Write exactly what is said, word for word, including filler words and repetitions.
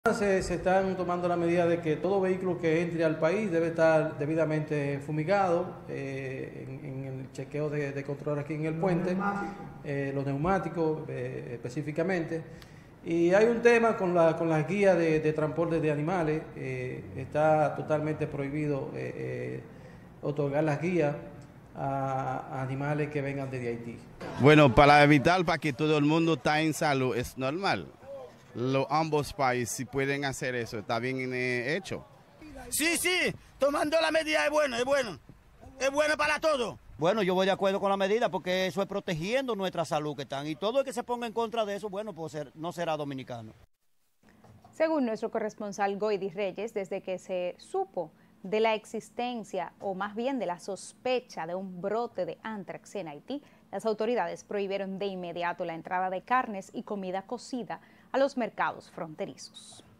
Se, se están tomando la medida de que todo vehículo que entre al país debe estar debidamente fumigado eh, en, en el chequeo de, de control aquí en el puente, eh, los neumáticos eh, específicamente. Y hay un tema con, la, con las guías de, de transporte de animales, eh, está totalmente prohibido eh, eh, otorgar las guías a, a animales que vengan desde Haití. Bueno, para evitar, para que todo el mundo esté en salud, es normal. Los ambos países si pueden hacer eso, está bien eh, hecho. Sí, sí, tomando la medida es bueno, es bueno, es bueno para todos. Bueno, yo voy de acuerdo con la medida porque eso es protegiendo nuestra salud que están y todo el que se ponga en contra de eso, bueno, pues ser, no será dominicano. Según nuestro corresponsal Goidi Reyes, desde que se supo de la existencia o más bien de la sospecha de un brote de anthrax en Haití, las autoridades prohibieron de inmediato la entrada de carnes y comida cocida a los mercados fronterizos.